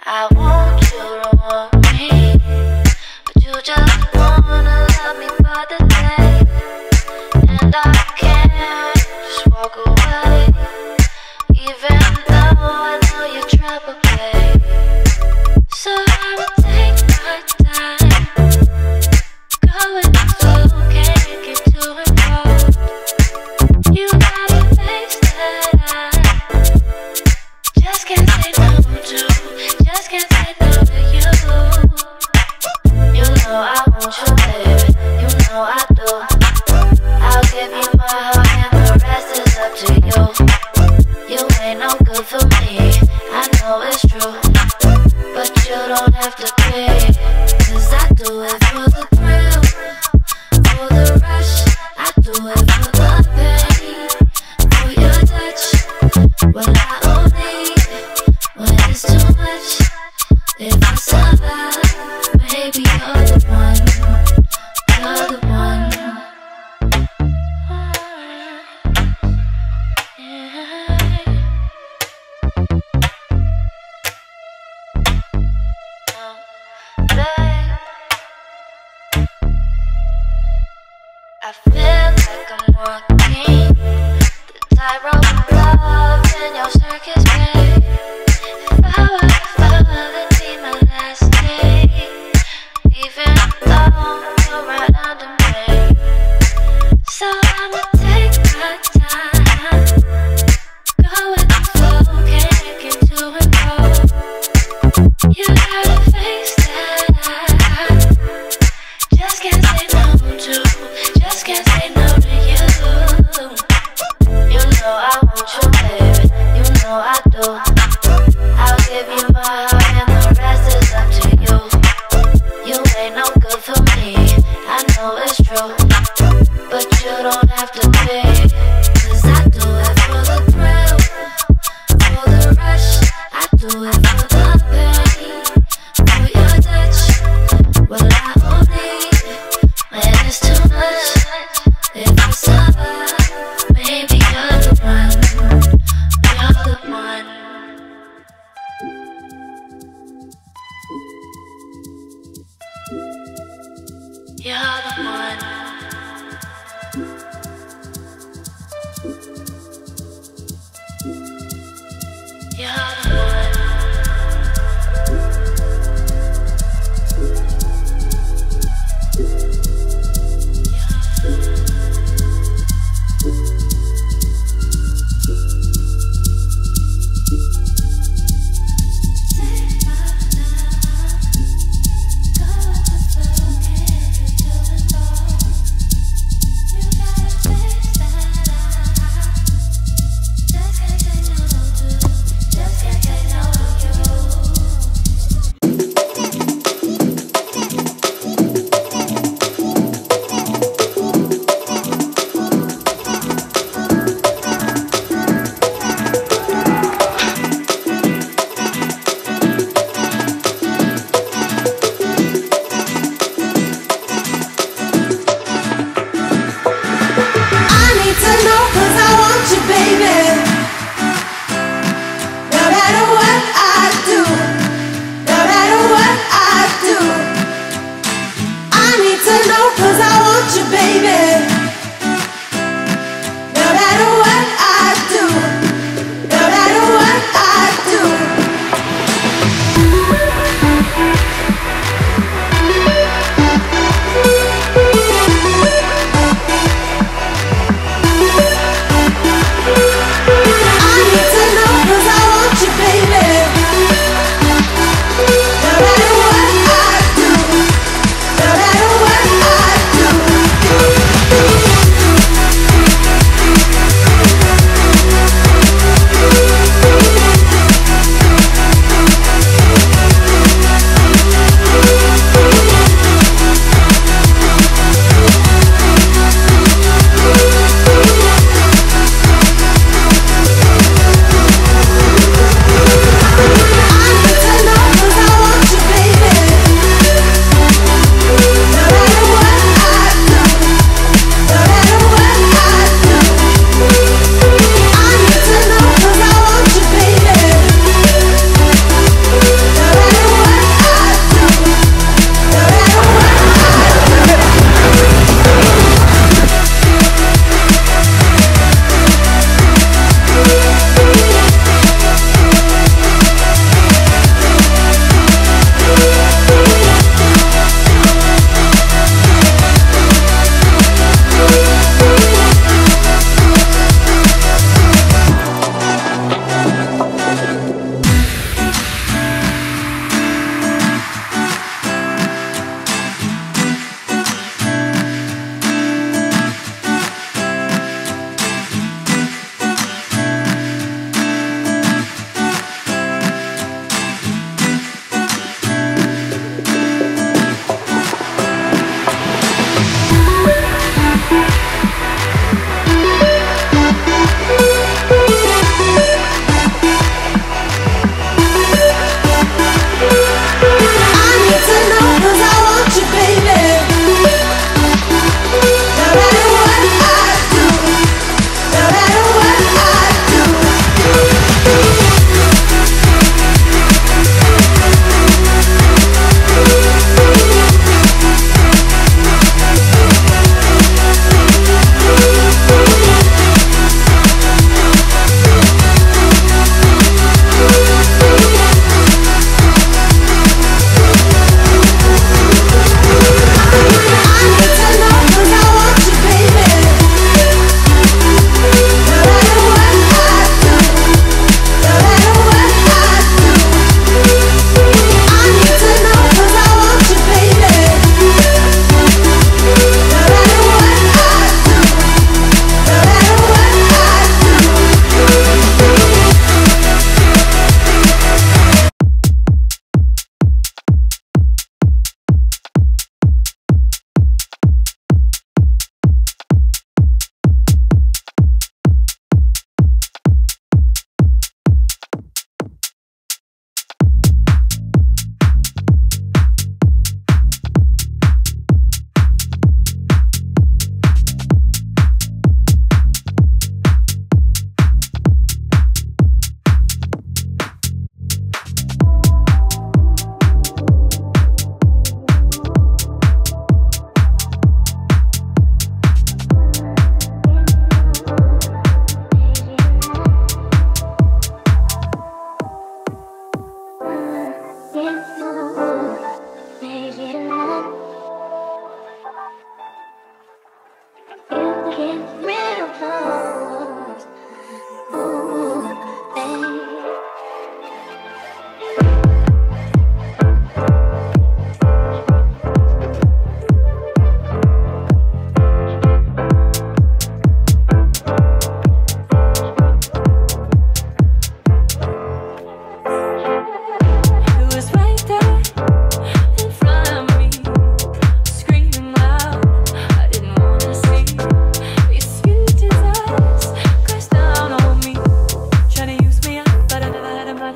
I want you to want me, but you just wanna love me for the day, and I can't just walk away, even though I know you try to play. So I will take my time, going slow, can't get too involved. You got a face that I just can't say no to, just can't say no to you. You know I want you, baby, you know I do. I'll give you my heart and the rest is up to you. You ain't no good for me, I know it's true, but you don't have to quit, 'cause I do it for the thrill, for the rush. I do it for the pain, for your touch. Well, I only when it's too much. If I survive, maybe you're the one, you're the one.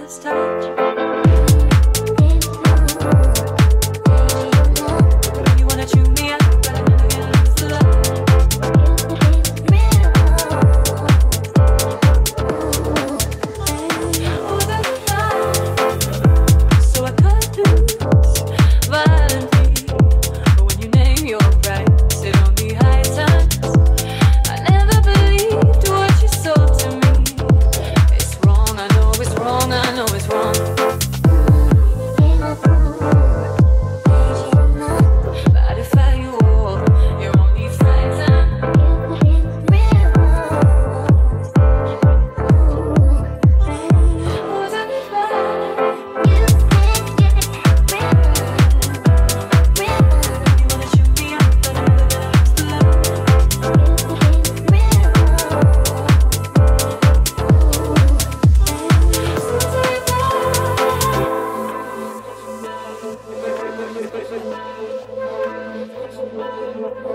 this touch. You wanna chew me up, but I never get enough of love. So I cut loose violently, but when you name your price, it only heightens. I never believed what you sold to me. It's wrong, I know it's wrong, I know it's wrong. But if I you all, you're only frightened. Thank you.